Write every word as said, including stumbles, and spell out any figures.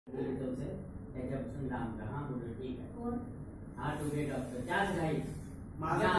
त्याच्यापासून लांब राहा. हा बोल ठीक आहे. कोण? हा टुडे डॉक्टर त्याच घाई